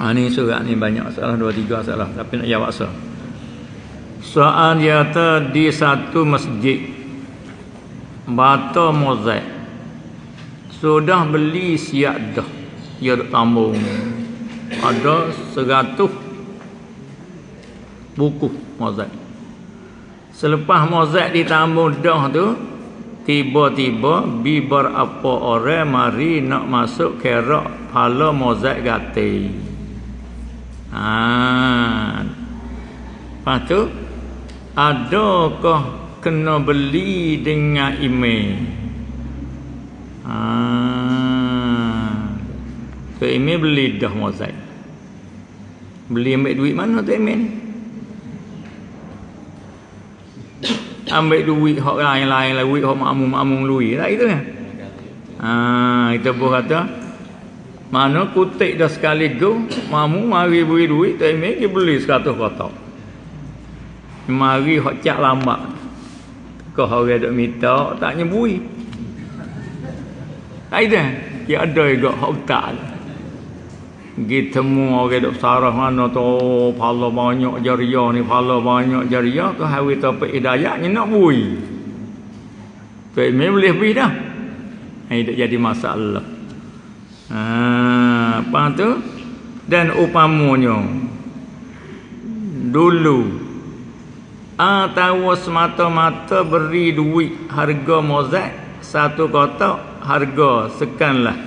Ni surat ni banyak salah, 2-3 salah, tapi nak jawab soal. Soal dia di satu masjid bata mozaik sudah beli siap dah, dia duk tambung ada 100 buku mozaik. Selepas mozaik ditambung dah tu, tiba-tiba bibar apa orang mari nak masuk kerak pala mozaik gati. Lepas tu adakah kena beli dengan email? Tu email beli dah mozaik. Beli ambil duit mana tu email ni? Ambil duit hak lain-lain, duit hak makmum-makmum lui tak itu kan? Kita pun kata mana kutik dah sekaligus makmum mari beri duit tak email dia beli 100 kotak. Mari hak cak lambat. Kau orang dok minta tak nyebui. Tak itu kan? Dia ada juga hak tak. Kita temu orang dok sarah mana tu pala banyak jariah ni, pala banyak jariah tu hawi topik hidayah ni nak bui. Tu email boleh beri dah. Ini tak jadi masalah. Lepas tu dan upamanya dulu tahu semata-mata beri duit harga mozaik 1 kotak harga sekian lah.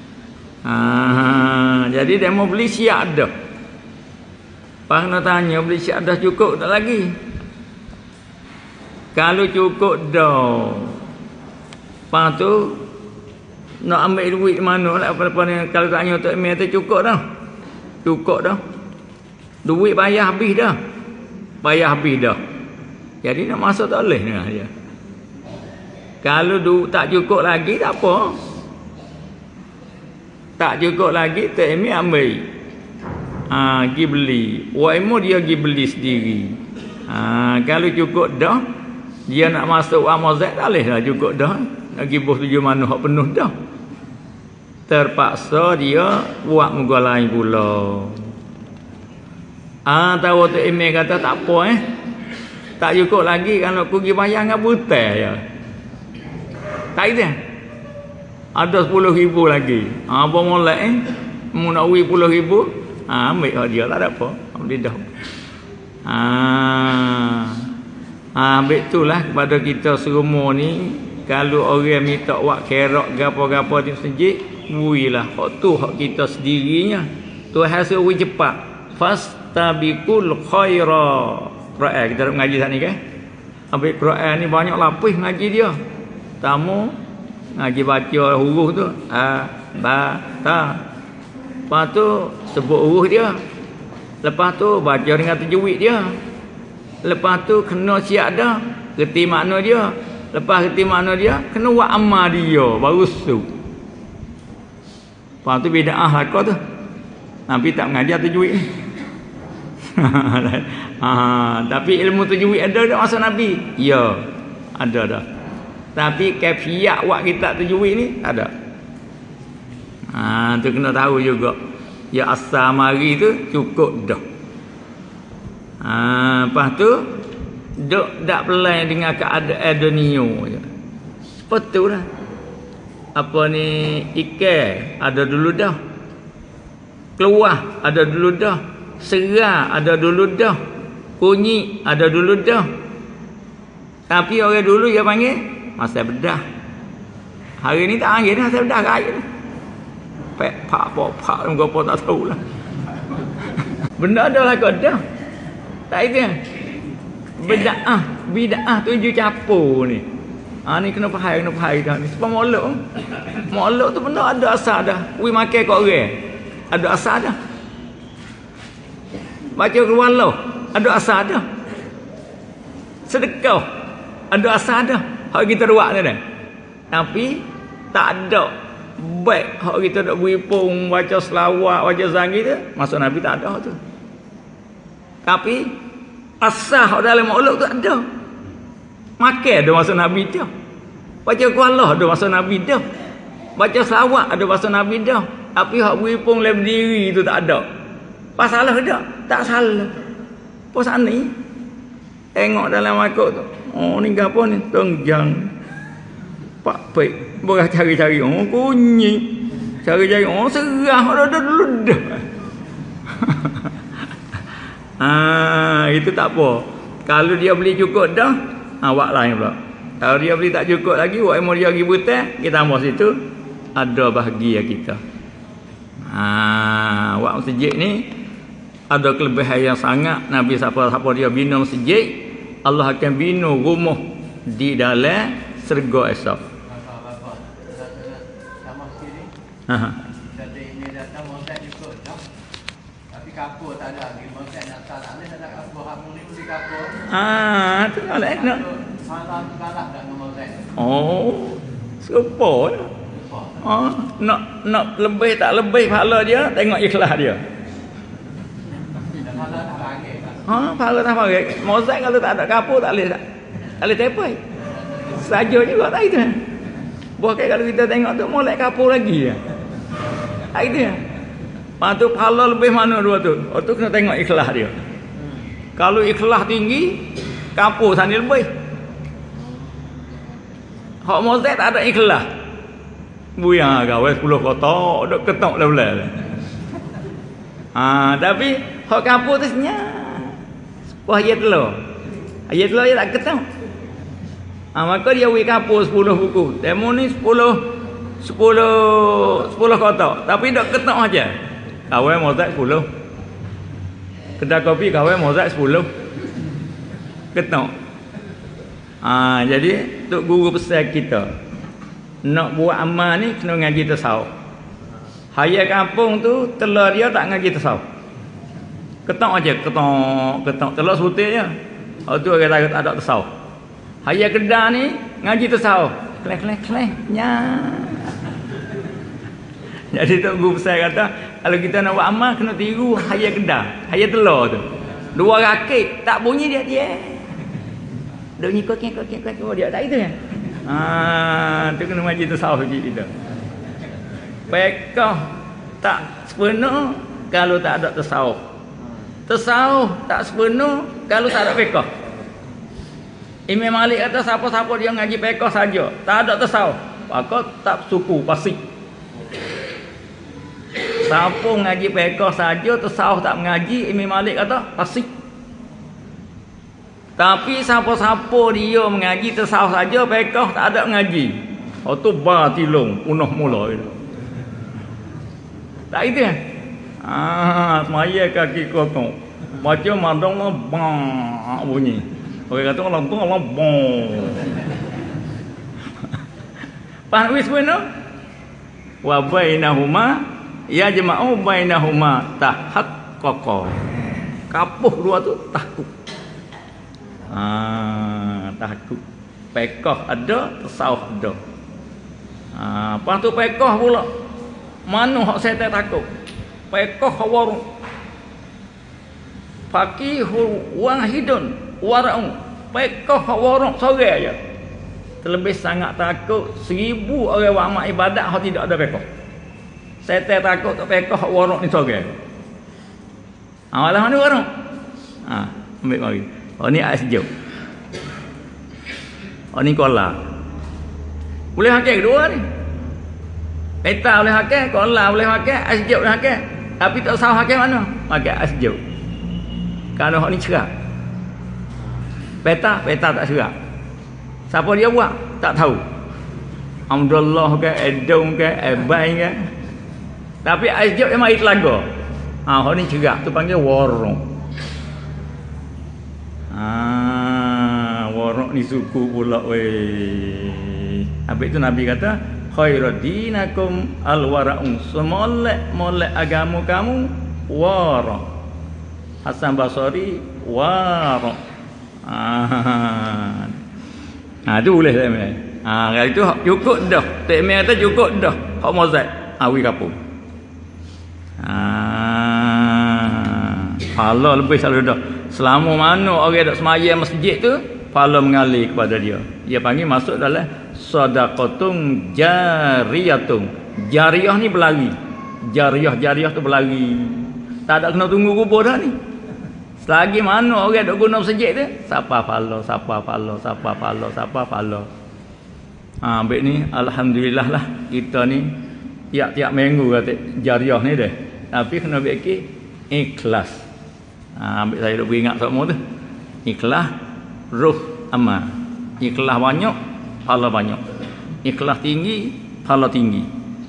Jadi dia mau beli siap dah. Pak nak tanya beli siap dah cukup tak lagi? Kalau cukup dah, lepas tu nak ambil duit mana lah apa-apa ni. Kalau tanya untuk email tu cukup dah. Cukup dah. Duit bayar habis dah. Bayar habis dah. Jadi nak masuk tak boleh dengan dia. Kalau tak cukup lagi tak apa. Tak cukup lagi tak email ambil. Pergi beli. Waimu dia pergi beli sendiri. Kalau cukup dah, dia nak masuk mozaik tak boleh lah cukup dah. Nak pergi bos tujuh mana hak penuh dah. Terpaksa dia buat muka lain pula. Tahu tu email kata tak apa tak cukup lagi kalau aku pergi bayar dengan butai je. Tak itu ada 10,000 lagi. Apa molek mu nak wi 10,000, ambil hak dia tak ada apa. Ambil dah. Ambil itulah kepada kita semua ni, kalau orang minta buat kerak gapo-gapo di masjid, builah hak tu hak kita sendirinya. Tuhan suruh cepat. Fastabiqul khaira. Quran kita nak mengaji saat ni kan. Ambil Quran ni banyak lapis ngaji dia. Tamu ngaji baca huruf tu ba ta. Lepas tu sebut huruf dia. Lepas tu baca dengan tajwid dia. Lepas tu kena siap dah reti makna dia. Lepas reti makna dia kena buat amal dia baru su. Lepas tu bid'ah lakar tu. Nabi tak mengajar tajwid ni. Tapi ilmu tajwid ada tak masa Nabi? Ya, ada dah. Tapi kafiat buat kitab tajwid ni tak ada. Tu kena tahu juga. Ya asal mari tu cukup dah. Lepas tu duk dak pelai dengan keadaan dunia je. Betul lah. Apa ni ikan ada dulu dah. Keluar ada dulu dah. Serah ada dulu dah. Kunyit ada dulu dah. Tapi orang dulu dia panggil masa bedah. Hari ni tak panggil dah masa bedah raya dah. Pek pak apa tak tahulah. Benda ada lah kau dah. Tak itu kan? Bid'ah tuju capur ni. Ni kena faham dah ni. Sebab molek tu benda ada asal dah. We makan kat orang. Ada asal dah. Baca keluar ada asal dah. Sedekah ada asal dah. Hak kita ruak ni dah. Tapi tak ada baik hak kita nak beripung baca selawat, baca zangi tu. Maksud Nabi tak ada tu. Tapi asal hak dalam makhluk tu ada. Makan ada masa Nabi dah. Baca kualah ada masa Nabi dah. Baca selawat ada masa Nabi dah. Tapi hak beripung dalam diri tu tak ada. Pas salah dak? Tak salah. Apa sani? Tengok dalam makuk tu. Oh ni gapo ni? Tongjang. Pak Pek berah cari-cari. Oh kunyit. Cari-cari. Oh serah dulu dah. Itu tak apa. Kalau dia beli cukup dah, awak lain pula. Kalau dia beli tak cukup lagi, awak mau dia pergi butai, kita tambah situ ada bahagia kita. Awak masjid ni ada kelebihan yang sangat. Nabi siapa-siapa dia bina masjid, Allah akan bina rumah di dalam syurga esok. Sama sini. Jadi ini datang montek cukup dah. Tapi kapur tak ada lagi. Montek nak salah ni tak ada kapur. Kamu ni mesti kapur. Tu kalau nak. Malam kalah dah dengan montek. Oh, serupa lah. Nak lebih tak lebih pahala dia, tengok ikhlas dia. Dan pahala tak bagi kan? Pahala tak bagi. Mozaik kalau tak ada kapur tak boleh tepai. Saja juga tak itu. Bukan kalau kita tengok tu molek kapur lagi ya. Tak itu ya. Lepas tu pahala lebih mana dua tu? Tu kena tengok ikhlas dia. Kalau ikhlas tinggi, kapur sana lebih. Hak mozaik tak ada ikhlas. Buya gawe 10 kotak, dok ketok dah. Tapi hak kapur tu senyap. Wah ayat telur. Ayat telur dia tak ketok. Maka dia bagi kapur 10 buku. Demo ni 10 kotak. Tapi dok ketok aja. Gawe mozaik 10. Kedai kopi gawe mozaik 10. Ketok. Jadi tok guru pesan kita. Nak buat amal ni kena ngaji tasawuf. Hayat kampung tu telur dia tak ngaji tasawuf. Ketok aja, ketok telur sebutir je. Tu orang tak ada tasawuf. Hayat kedai ni ngaji tasawuf. Klek nya. Jadi tok guru pesan kata, kalau kita nak buat amal kena tiru hayat kedai, hayat telur tu. Dua rakit tak bunyi dia. Duk ngikut dia tak itu kan? Tu kena majlis tasawuf kita. Pekah tak sepenuh kalau tak ada tasawuf. Tasawuf tak sepenuh kalau tak ada pekah. Imam Malik kata siapa-siapa dia ngaji pekah saja, tak ada tasawuf, maka tak suku pasik. Siapa ngaji pekah saja, tasawuf tak mengaji, Imam Malik kata pasik. Tapi siapa-siapa dia mengaji tasawuf saja, pekah tak ada mengaji. Tu batilung, punah mula itu. Tak itu kan? Semaya kaki kokong. Macam mandang bang bunyi. Orang kata orang tu orang bang. Faham wis benar? Wa bainahuma yajma'u bainahuma tahaqqaqa. Kapuh dua tu tahqiq. Takut pekah ada, tasawuf ada. Lepas tu pekah pula. Mana hak saya takut? Pekah warung. Faqihul wahidun wara'un. Pekah warung sore aja. Terlebih sangat takut 1000 orang buat amal ibadat hak tidak ada pekah. Saya takut tak pekah warung ni sore. Malah mana warung? Ambil mari. Ni asjub. Ni kola. Boleh pakai kedua ni. Peta boleh pakai, kola boleh pakai, asjub boleh pakai. Tapi tak tahu pakai mana? Pakai asjub. Kalau hak ni cerah. Peta tak cerah. Siapa dia buat? Tak tahu. Alhamdulillah ke, edong ke, ebai ke. Tapi asjub yang mari telaga. Hak ni cerah, tu panggil warung. Warok ni suku pula weh. Habis tu Nabi kata khairadinakum alwara'un. Semolek agama kamu warok. Hasan Basri warok. Tu boleh tak mai. Kalau itu cukup dah. Tak mai kata cukup dah. Hak mozaik. Awi kapur. Pahala lebih selalu dah. Selama mana orang dok sembahyang masjid tu, pahala mengalir kepada dia. Dia panggil masuk dalam sedaqatun jariyatun. Jariyah ni berlari. Jariyah tu berlari. Tak ada kena tunggu kubur dah ni. Selagi mana orang duk guna masjid tu, siapa follow, siapa follow, siapa follow, siapa follow. Ambil ni alhamdulillah lah kita ni tiap-tiap minggu kata jariah ni dah. Tapi kena fikir ikhlas. Ambil saya duk ingat semua tu. Ikhlas ruh amal. Ikhlas banyak, pahala banyak. Ikhlas tinggi, pahala tinggi.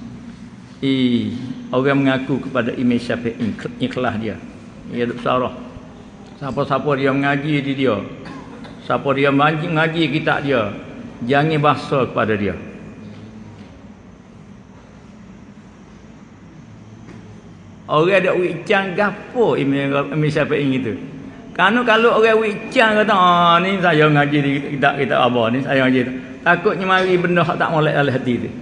Orang mengaku kepada Imam Syafi'i ikhlas dia. Dia duk sarah. Siapa-siapa dia mengaji di dia. Siapa dia mengaji kitab dia, jangan bahasa kepada dia. Orang ada wicang gapo Imam Syafi'i itu. Kerana kalau orang wicang kata, ni saya ngaji di kitab apa ni, saya ngaji tu. Takutnya mari benda hak tak molek dalam hati tu.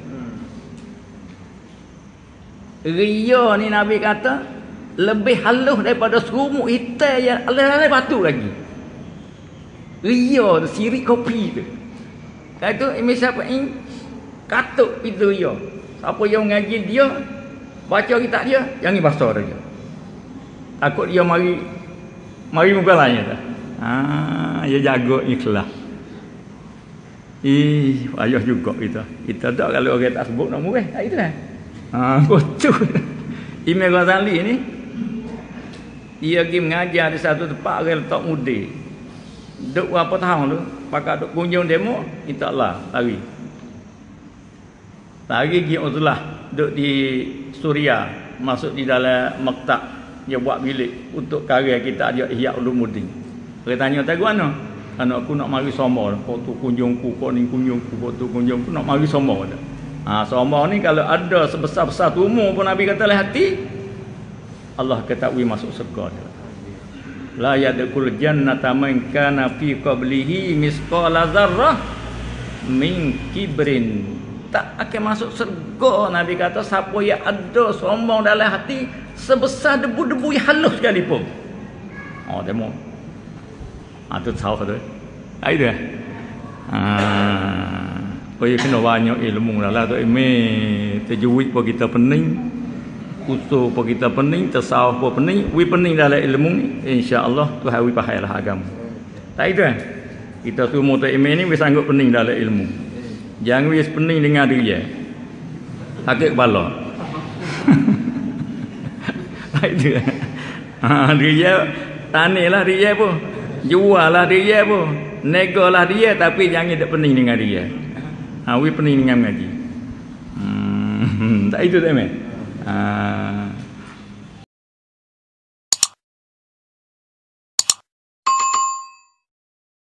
Ria ni Nabi kata lebih halus daripada serumuk hitam yang alai-alai batu lagi. Ria tu, sirik kopi tu. Kata tu Imam Syafi'i katuk itu ria. Siapa yang ngaji dia, baca kitab dia, jangan bahasa dia. Takut dia mari muka lain dah. Dia jaga ikhlas. Payah juga kita. Kita tak kalau orang tak sebut nak murah. Tak itu kan? Betul. Imam Ghazali ni dia pergi mengajar di satu tempat orang letak mudi. Duk berapa tahun tu, pakai duk kunjung demo, kita lah lari. Lari pergi Uzlah, duk di Suria, masuk di dalam maktab, dia buat bilik untuk karya kita dia Ihya Ulumuddin. Dia tanya tahu mana? Anak aku nak mari sombong, kau tu kunjungku, kau ni kunjungku, kau tu kunjungku, nak mari sombong dah. Sombong ni kalau ada sebesar-besar tumor pun Nabi kata lah hati, Allah ketahui masuk syurga dia. La yadkhul jannata man kana fi qablihi misqala dzarrah min kibrin. Tak akan masuk syurga Nabi kata siapa yang ada sombong dalam hati sebesar debu-debu yang halus sekalipun. Demo. Tu tahu tu. Ai dia. Kena banyak ilmu lah tu tajwid pun kita pening, usul pun kita pening, tasawuf pun pening, pening dalam ilmu ni insya-Allah Tuhan pahallah agama. Tak itu kan? Kita semua tu ni sanggup pening dalam ilmu. Jangan pening dengan dia. Sakit kepala. Tak itu. Dia tanilah dia pun. Jual lah dia pun. Nego lah dia tapi jangan tak pening dengan dia. Pening dengan mengaji. Tak itu tak